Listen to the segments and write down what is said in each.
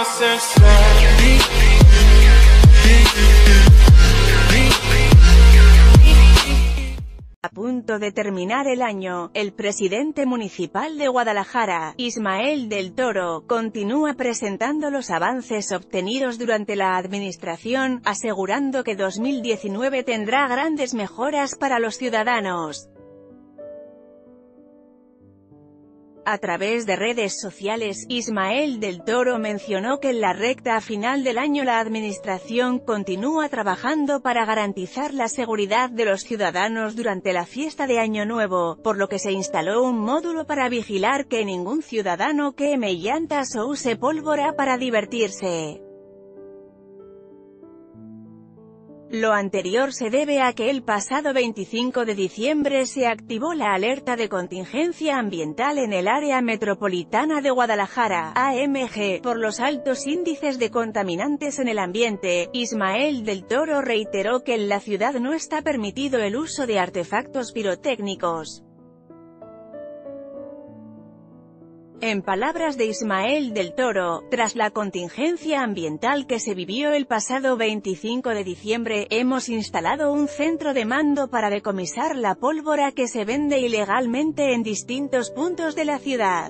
A punto de terminar el año, el presidente municipal de Guadalajara, Ismael del Toro, continúa presentando los avances obtenidos durante la administración, asegurando que 2019 tendrá grandes mejoras para los ciudadanos. A través de redes sociales, Ismael del Toro mencionó que en la recta final del año la administración continúa trabajando para garantizar la seguridad de los ciudadanos durante la fiesta de Año Nuevo, por lo que se instaló un módulo para vigilar que ningún ciudadano queme llantas o use pólvora para divertirse. Lo anterior se debe a que el pasado 25 de diciembre se activó la alerta de contingencia ambiental en el área metropolitana de Guadalajara, AMG, por los altos índices de contaminantes en el ambiente. Ismael del Toro reiteró que en la ciudad no está permitido el uso de artefactos pirotécnicos. En palabras de Ismael del Toro, tras la contingencia ambiental que se vivió el pasado 25 de diciembre, hemos instalado un centro de mando para decomisar la pólvora que se vende ilegalmente en distintos puntos de la ciudad.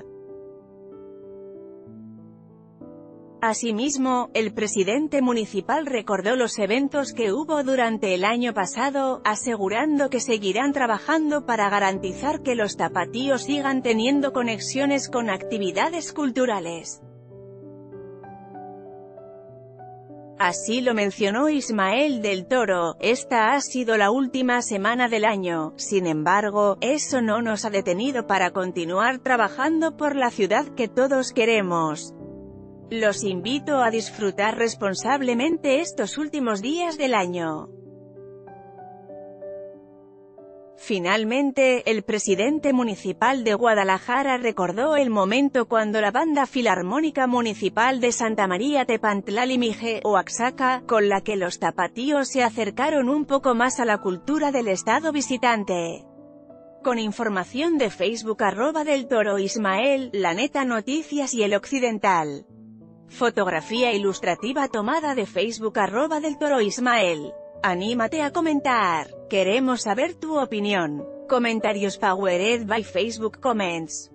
Asimismo, el presidente municipal recordó los eventos que hubo durante el año pasado, asegurando que seguirán trabajando para garantizar que los tapatíos sigan teniendo conexiones con actividades culturales. Así lo mencionó Ismael del Toro. Esta ha sido la última semana del año, sin embargo, eso no nos ha detenido para continuar trabajando por la ciudad que todos queremos. Los invito a disfrutar responsablemente estos últimos días del año. Finalmente, el presidente municipal de Guadalajara recordó el momento cuando la Banda Filarmónica Municipal de Santa María Tepantlalimije, Oaxaca, con la que los tapatíos se acercaron un poco más a la cultura del estado visitante. Con información de Facebook @deltoroismael, La Neta Noticias y El Occidental. Fotografía ilustrativa tomada de Facebook @deltoroismael. Anímate a comentar. Queremos saber tu opinión. Comentarios powered by Facebook Comments.